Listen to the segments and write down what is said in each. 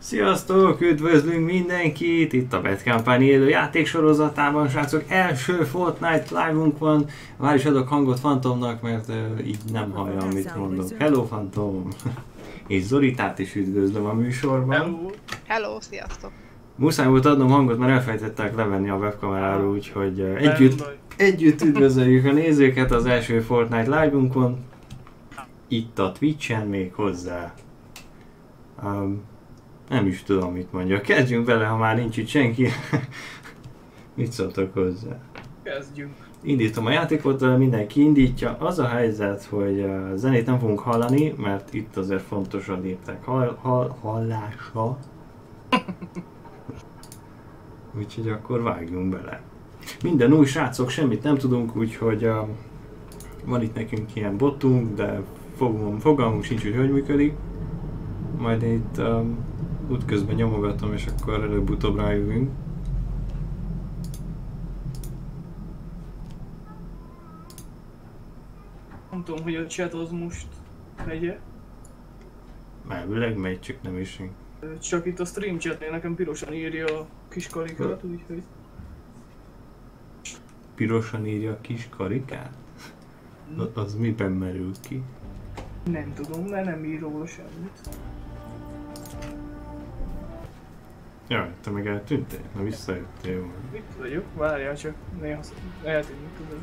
Sziasztok! Üdvözlünk mindenkit! Itt a Bad Company élő játéksorozatában, srácok, első Fortnite live-unk van. Már is adok hangot Fantomnak, mert így nem hallja, amit mondok. Hello, Fantom! És Zoritát is üdvözlöm a műsorban. Hello! Hello, sziasztok! Muszáj volt adnom hangot, mert elfelejtettek levenni a webkameráról, úgyhogy együtt üdvözöljük a nézőket az első Fortnite live-unkon. Itt a Twitch-en még hozzá. Nem is tudom, mit mondjak. Kezdjünk vele, ha már nincs itt senki. Mit szóltak hozzá? Kezdjünk. Indítom a játékot, mindenki indítja. Az a helyzet, hogy a zenét nem fogunk hallani, mert itt azért fontos a léptek hallása. Úgyhogy akkor vágjunk bele. Minden új, srácok, semmit nem tudunk, úgyhogy van itt nekünk ilyen botunk, de fogalmunk sincs, hogy működik. Majd itt útközben nyomogatom, és akkor előbb-utóbb rájövünk. Nem tudom, hogy a chat az most megye. Elvileg megy, csak nem is. Csak itt a stream chatnél nekem pirosan írja a kis karikát, úgyhogy... Pirosan írja a kis karikát? Az miben merül ki? Nem tudom, mert nem ír róla semmit. Jaj, te meg eltűntél? Na visszajöttél, jó. Itt vagyok, várjál csak, néha eltűnik, tudod.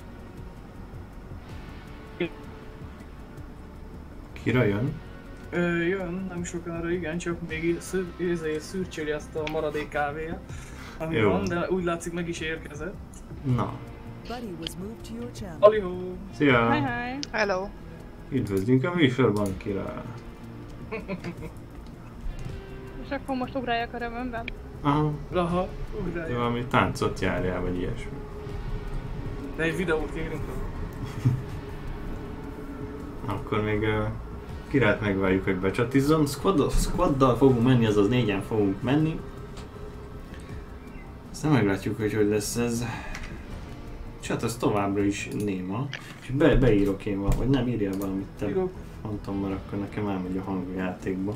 Kira jön? Jön, nem sokára, igen, csak még szürcsöli ezt a maradék kávéját, ami jó. van, de úgy látszik meg is érkezett. Na. Halihó! Szia! Hi, hi. Hello! Üdvözlünk a műsorban, Kira! És akkor most ugráljak a römönben? Aha, ugrálja. Valami táncot járjál, vagy ilyesmi. De egy videót kérünk. Akkor még Kirát megvárjuk, hogy becsatizzon. Squaddal fogunk menni, azaz 4-en fogunk menni. Aztán meglátjuk, hogy lesz ez. Chat az továbbra is néma. És beírok én valahogy, nem írjál valamit te. Írok. Mondtam, mert akkor nekem elmegy a hang a játékba.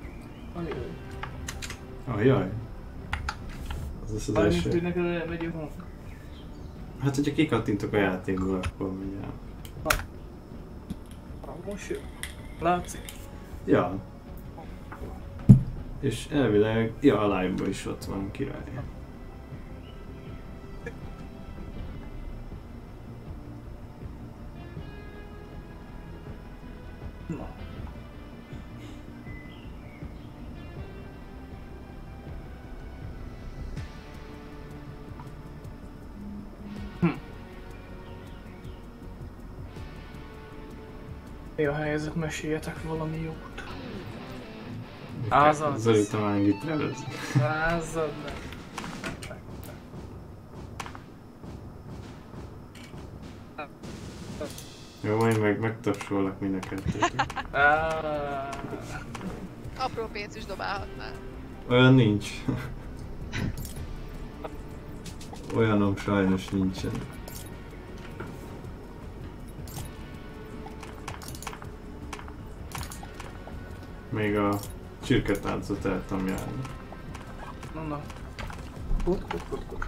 Halihó. Jaj. Az lesz az Mármint, első. hogy neked elmegy a hang. Hát, hogyha kikattintok a játékból, akkor megy el. Most jön. Látszik. Ja. És elvileg, ja, a live-ban is ott van, király. Na. Mi a helyzet? Meséljetek valami jót. Azaz. Zoli, te már itt nevez. Lázad meg. Jó, majd megtapsolak mind a kettőt. Apró pénzt is dobálhatnál. Olyan nincs. Olyanom sajnos nincsen. Még a csirketáncot el tudom járni. Na. Kut.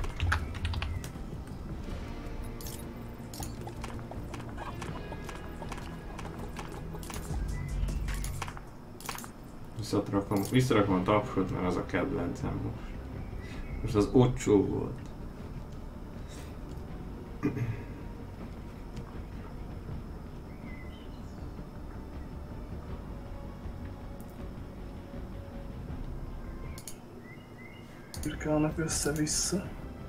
Visszarakom a tapsot, mert az a kedvencem most. Most az ocsó volt. Cirkálnak össze-vissza.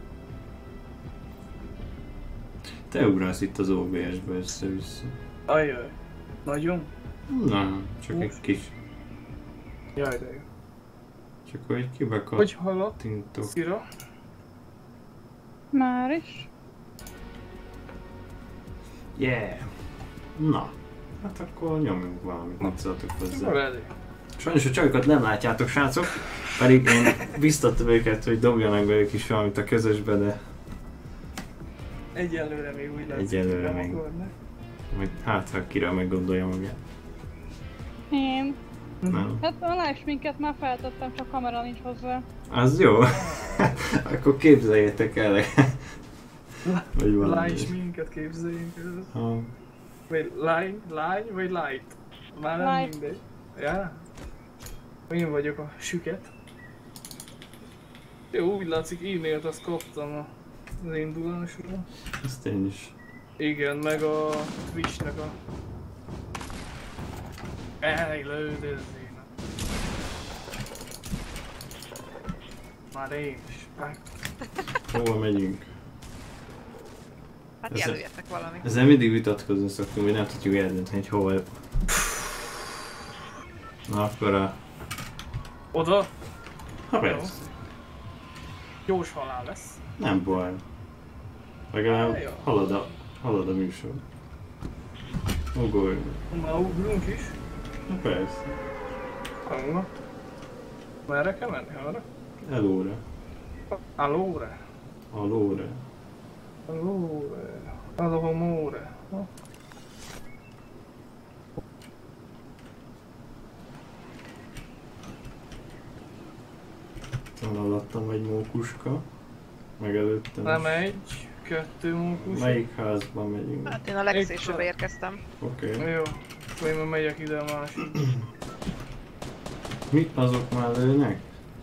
Te ugrálsz itt az OBS-be össze-vissza. Ajjaj. Nagyon? Na, csak egy kis. Jaj, de jó. Csak hogy kibekattintok. Hogy hallott? Szira? Már is. Yeah! Na, hát akkor nyomjunk valamit, mit szóltok hozzá. Ready. Sajnos a csajokat nem látjátok, srácok, pedig én biztattam őket, hogy dobjanak be ők is valamit a közösbe, de Egyelőre még úgy látszik, Egyelőre hogy nem még. akarnak. majd hát ha Kira meggondolja magát. Én. Nem. Hát a live minket már feltettem, csak kamera nincs hozzá. Az jó. Akkor képzeljétek el. Vagy valami. Lány minket képzeljünk el. Ha. Vagy lány vagy light? Már nem Light. mindegy. Ja? Én vagyok a süket. Jó, úgy látszik e-mailt azt kaptam az indulásról. Ezt én is. Igen, meg a Twitch-nek a... Lődözzének. Már én is. Hova megyünk? Hát Ez- jelöljetek valami. Ezzel mindig vitatkozni szoktunk, hogy nem tudjuk eldönteni, hogy hova. Na akkor a... Oda? Ha persze. Gyors halál lesz. Nem baj. Legalább Jó. halad a műsor. Ugorj. Na, ugrunk is. Na persze. Hangna. Merre kell menni? Arra? Elóra. Allóra? Alóra. Allóra. Allóra. Van alattam egy mókuska. Meg előttem Nem is. egy, kettő mókus. Melyik házban megyünk? Hát én a legszélsőbe érkeztem. Oké. Jó. Én már megyek ide a másik. Mi azok már lőnek?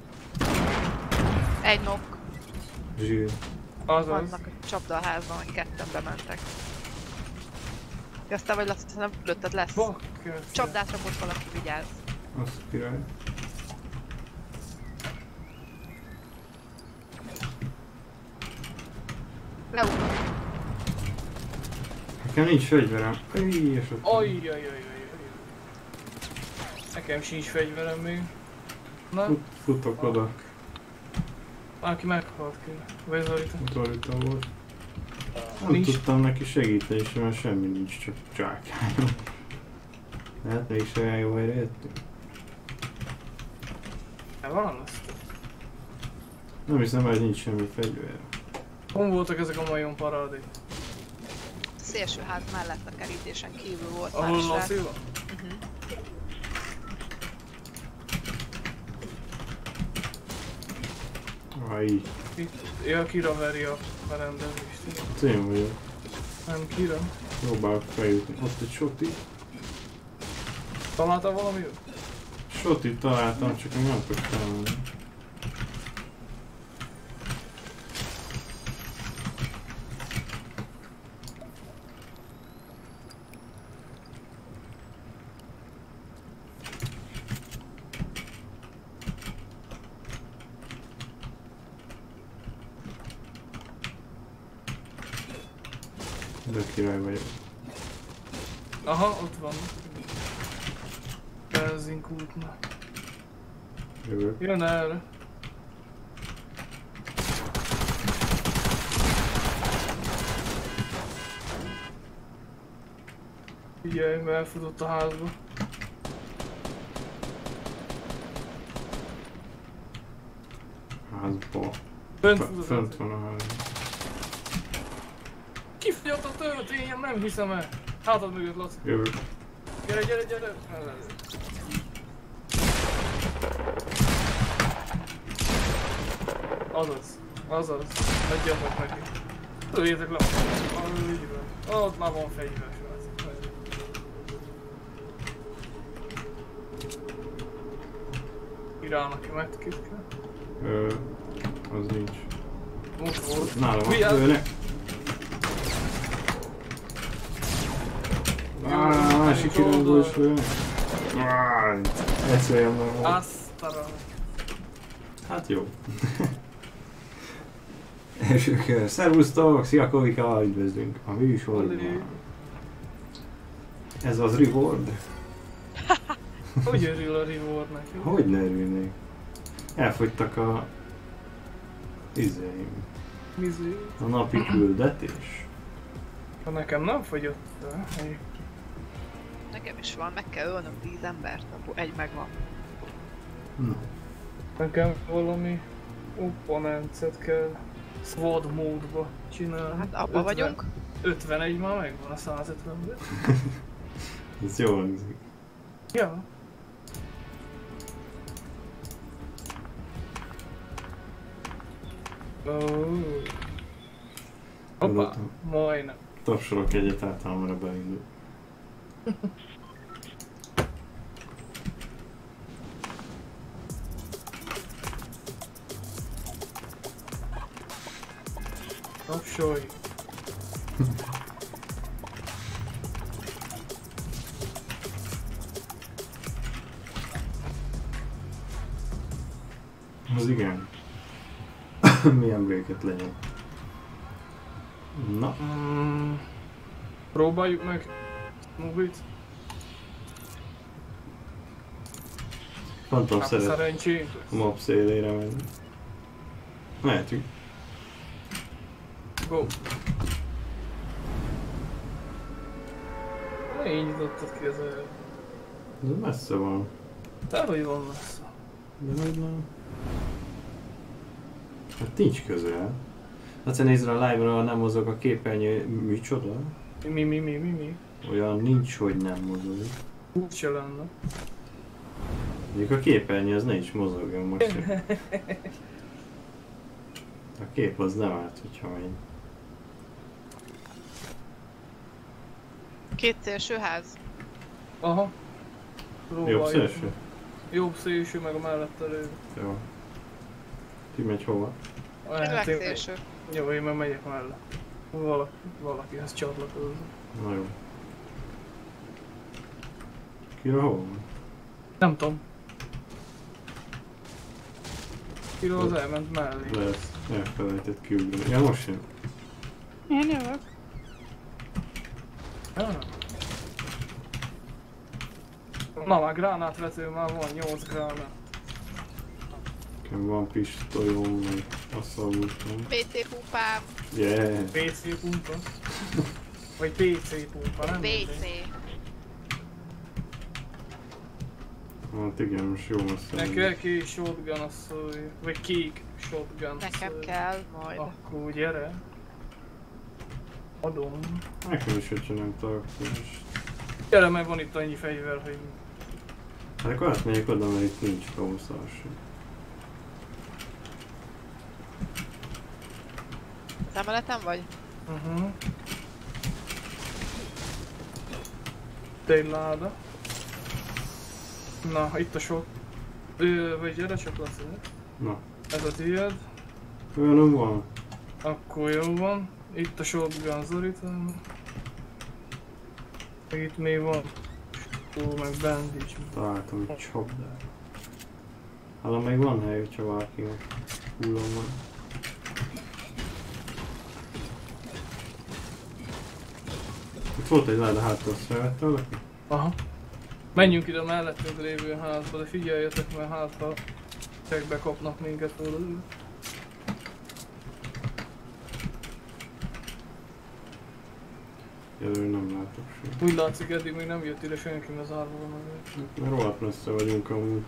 Egy nok. Zsír. Azaz. Vannak a csapdaházban, hogy ketten bementek. De aztán vagy Laci, nem lőtted lesz. Bakker. Csapdát rakott valaki, vigyázz. Az király. Leugrott. Nekem nincs fegyverem. És ott... Ajjajajajajaj. Nekem sincs fegyverem még. Na, Futok oda. aki meghalt ki. Vagy Zolita. Utolítom volt. Nem Nincs. tudtam neki segíteni, sem, mert semmi nincs, csak csákányom. Hát mégis olyan jó helyre jöttünk. Van azt. Nem hiszem, hogy nincs semmi fegyver. Hon voltak ezek a majom parádék? Szélső ház mellett a kerítésen kívül volt már Ahol is rá. Laci van? Mhm. Így. Itt. Ja, Kira veri a berendezést. Hát én vagyok. Nem Kira. Próbálok feljutni. Ott egy soti. Találtál valami? Sotit találtam, csak még nem tudok találni. De király vagyok. Aha, ott van. Benzinkútna. Jövök. Jön erre. Figyelj, mert elfutott a házba. Házba. Fönt futott. Fönt van a ház. Kifogyott a töltényem, nem hiszem el. Hátad mögött, Laci. Jövök. Gyere, gyere, gyere. Azaz. Azaz. Adjatok neki. Lőjétek le. Ott már van fegyver. Irálnak ki medkit kell. Az nincs. Most volt. Nálam van, Vigyázz! lőnek. Másik irányból is lőnek. Eszéljem nem volt. Asztara. Hát jó. Első kör. Szervusztok! Szia Kovika! Üdvözlünk a műsorban. Ez az reward. Hogy örül a reward neki? Hogy ne örülnék? Elfogytak a... izéim. Mizé. A napi küldetés. Ha nekem nem fogyott el. Nekem is van, meg kell ölnöm 10 embert, akkor egy megvan. No. Nekem valami opponencet kell SWAT módba csinálni. Hát abba vagyunk. 51 már megvan a 150-ben. Ez jó hangzik. Ja. Hoppá, majdnem. Tapsolok egyet, általában beindul. Tapsolj. Az igen. Milyen béket legyen. Na. Próbáljuk meg. Movie-t. Fantom Hát szeret szerencsét. a mob szélére menni. Mehetünk. Go. Így nyitottad ki az el. Ez messze van. Dehogy van messze. De hogy nem? Hát nincs közel. Hát nézd a live-ra, nem mozog a képernyő, micsoda? Mi? Olyan nincs, hogy nem mozog. Úgy se lenne. Mondjuk a képernyő az ne is mozogjon most. A kép az nem árt, hogyha megy. Két szélső ház. Aha. Jobb szélső? Jobb szélső, meg a mellette lévő. Jó. Ti megy hova? Legszélső. Jó, én meg megyek mellett. Valakihez csatlakozni. Na jó. Kira hol van? Nem tudom. Kira az elment mellé. Lehet, elfelejtett kiugrani. Ja, most jön. Én jövök. Na már gránátvető már van, 8 gránát. Nekem van pisztolyom, meg asszalútom. PC pumpám. Yeah! PC pumpa. Vagy PC pumpa, nem? PC. Hát igen, most jó messze. Nekem kék shotgun a szólj. Vagy kék shotgun. Nekem szólj. kell majd. Akkor gyere. Adom. Nekem is, hogyha nem tudok most. Gyere, mert van itt annyi fegyver, hogy... Hát akkor átmegyek oda, mert itt nincs kamuszás. Az emeleten vagy? Tényláda. Na, itt a sok. Vagy gyere csak Laci. Na. Ez a tiéd. Olyan van. Akkor jó van. Itt a shotgun Zoriton. Itt még van. Ó, meg bandage. Találtam egy csapdát. Hát még van hely, hogyha valakinek hullom van. Itt volt egy láda hátra, azt felvette valaki? Aha. Menjünk ide a mellettünk lévő házba, de figyeljetek, mert hát ha checkbe kapnak minket volna. Jelölő nem látok semmit. Úgy látszik, eddig még nem jött ide senki, mert zárva van meg. Mert rohadt messze vagyunk amúgy.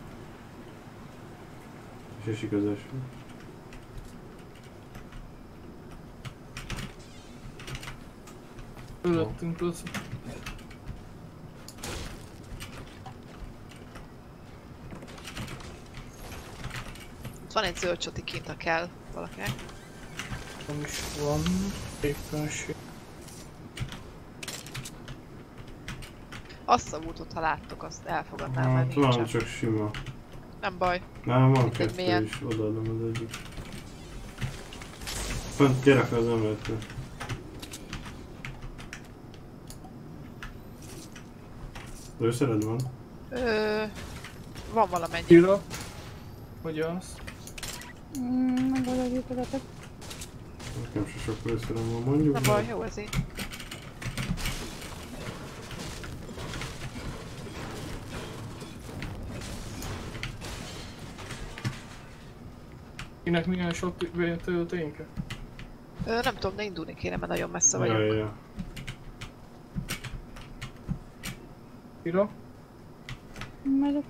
És esik az eső. Fölöttünk Laci. Ott van egy zöld csoti kint, ha kell valakinek. Nem is van. Éppenség. Azt a útot, ha láttok, azt elfogadnám, Hát mert van, nincsen. csak sima. Nem baj. Nem, van Itt egy kettő milyen? is, odaadom az egyik. Fönt, gyere fel az emeletre. Lőszered van? Van valamennyi. Kira. Hogy az? Megoldjuk. Nekem se sok lőszerem van, mondjuk. Nem baj, jó ez így. Kinek milyen sok töltényke? Nem tudom, de indulni kéne, mert nagyon messze vagyok. Ja. Kira. Megyek.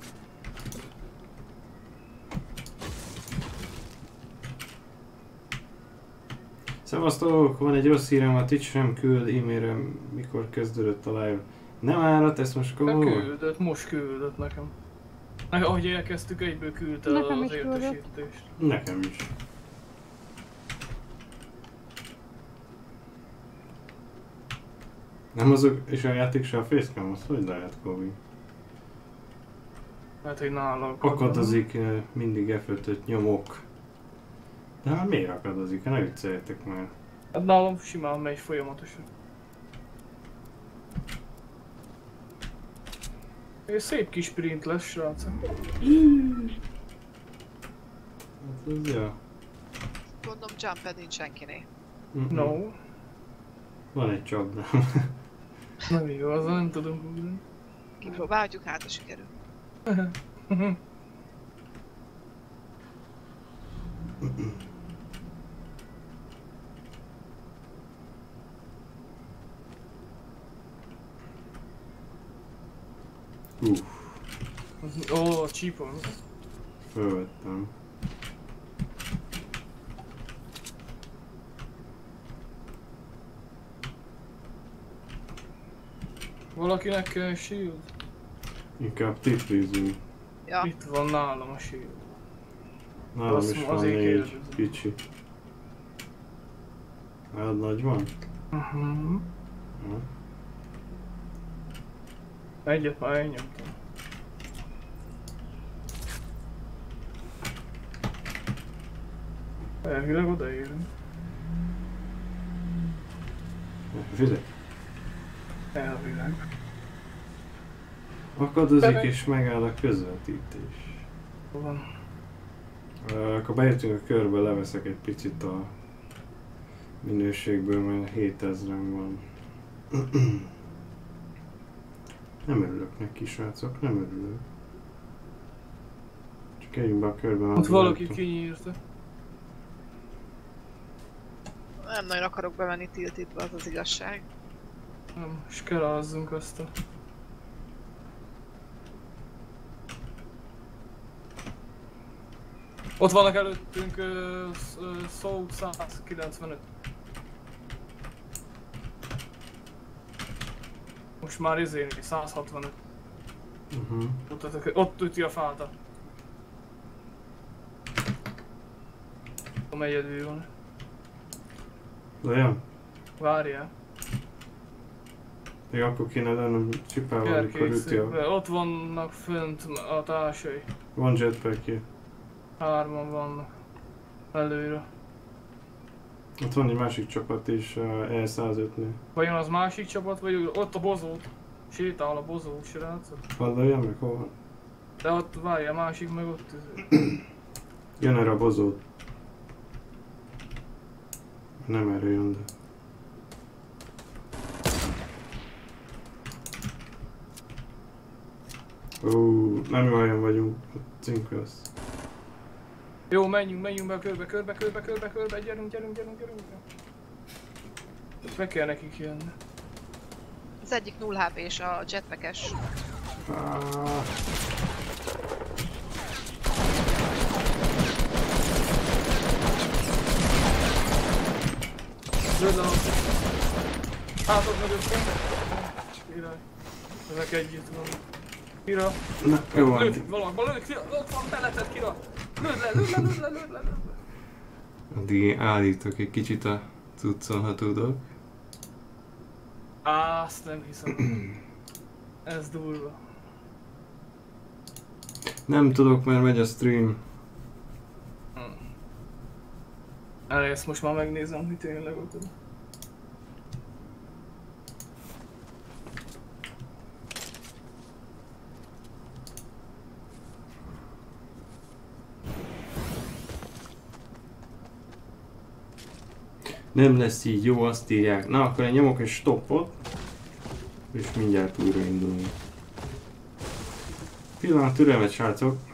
Szevasztok! Van egy rossz hírem, a Twitch nem küld e-mailre, mikor kezdődött a live. Nem árat, ezt most komolyan? Küldött, most küldött nekem. Ahogy elkezdtük, egyből küldte Nekem az is küldött. értesítést. Nekem is. Nem azok, és a játék se a facecam, az hogy lehet, Kobi? Lehet, hogy nála Akadozik, mindig F5-öt nyomok. De hát miért akadozik? Ne vicceljetek már. Hát nálam simán megy folyamatosan. És szép kis sprint lesz, srácok. Hát ez jó. Gondolom jumped nincs senkinél. No. Van egy csapdám. Nem igaz, nem tudom ugrani. Kipróbáljuk, hát a sikerül. Ó, csípon. Fölvettem. Valakinek kell shield? Inkább tippizünk. Ja, Itt van nálam a shield. Nálam Azt is van azért 4 kérdezem. kicsi. Hát nagy van? Ja. Egyet már elnyomtam. Elvileg odaérünk. Figyelj. Elvileg. Akadozik és megáll a közvetítés. Van. Akkor bejöttünk a körbe, leveszek egy picit a minőségből, mert 7000-en van. Nem örülök neki, srácok, nem örülök. Csak együnk be a körbe. Ott valaki kinyírta. nem nagyon akarok bemenni tiltitba, az az igazság. Nem, skerázzunk azt a... Ott vannak előttünk South 195. Most már izélni, 165. Ott üti a fáta. Tudom, egyedül van. Olyan? Várjál. Még akkor kéne lennem csipával, amikor üti a... Ott vannak fönt a társai. Van jetpackje. 3-an vannak. Előre. Ott van egy másik csapat is, E105-nél. Vajon az másik csapat, vagy ott a bozót? Sétál a bozó, srácok. Halljam meg hol van? De ott várja, a másik meg ott. Jön erre a bozót. Nem erre jön, de... Nem jó helyen vagyunk. Cink lesz. Jó, menjünk be a körbe, gyerünk. Be kell nekik jönni. Az egyik 0 HP-s a jetpackes. Lőd le hozzá. Hátad mögöttem. Király. Ezek együtt vannak. Kira. Na, jó van. Lőd, valahol lőd, Kira. Ott van, beletett Kira. Lőd le. Addig állítok egy kicsit a cuccon, ha tudok. Azt nem hiszem. Ez durva. Nem tudok, mert megy a stream. Ezt most már megnézem, hogy tényleg ott. Nem lesz így jó, azt írják. Na, akkor én nyomok egy stoppot. És mindjárt újraindulunk. Pillanat türelmet, srácok.